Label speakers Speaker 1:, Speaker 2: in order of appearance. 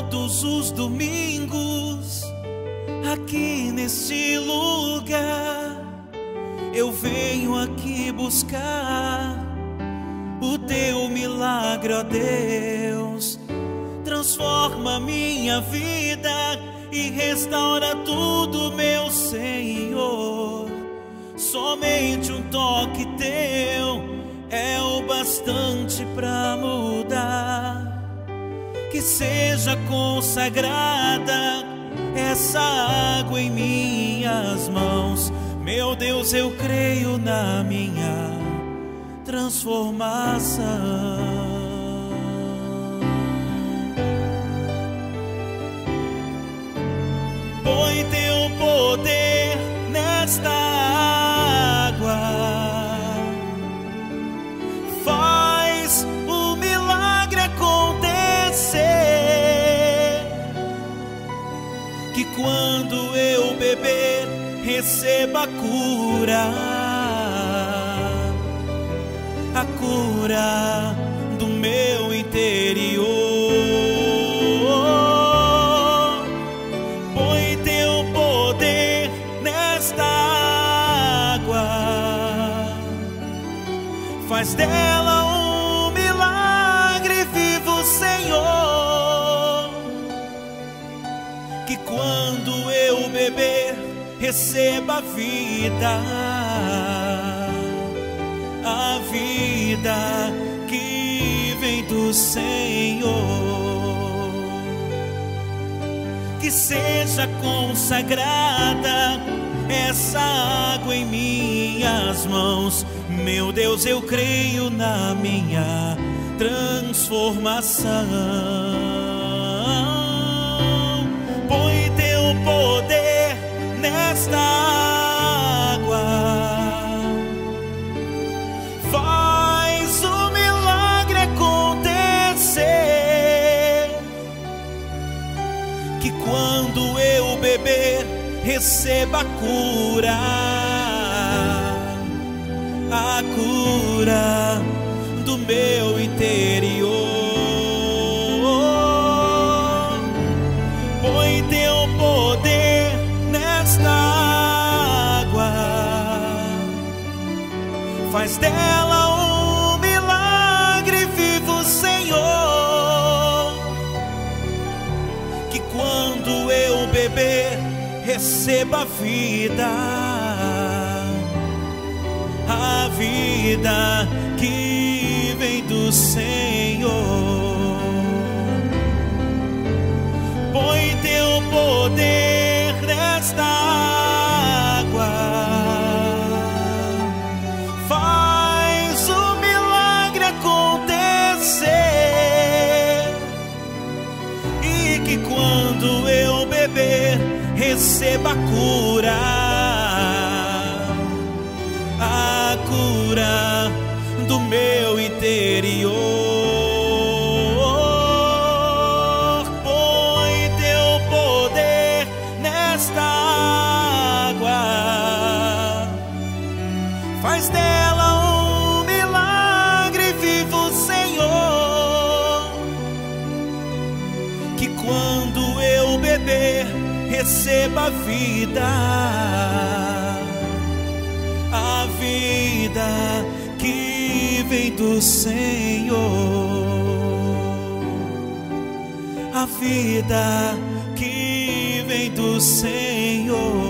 Speaker 1: todos os domingos, aqui neste lugar, eu venho aqui buscar o teu milagre, ó Deus. Transforma minha vida e restaura tudo, meu Senhor. Somente um toque teu é o bastante para mudar. Que seja consagrada essa água em minhas mãos. Meu Deus, eu creio na minha transformação. Põe teu poder nesta água, faz o milagre acontecer. Que quando eu beber, receba a cura do meu interior. Põe teu poder nesta água, faz dela um milagre vivo, Senhor. Que quando eu beber, receba a vida que vem do Senhor. Que seja consagrada essa água em minhas mãos. Meu Deus, eu creio na minha transformação. Põe teu poder nesta água, faz o milagre acontecer. Que quando eu beber, receba a cura do meu interior. Põe teu poder nesta água, faz dela um milagre vivo, Senhor. Que quando eu beber, receba a vida que vem do Senhor. Põe teu poder nesta água, faz o milagre acontecer. E que quando eu beber, receba a cura do meu interior. Põe teu poder nesta água, faz dela um milagre vivo, Senhor. Que quando eu beber, receba a vida que vem do Senhor. A vida que vem do Senhor.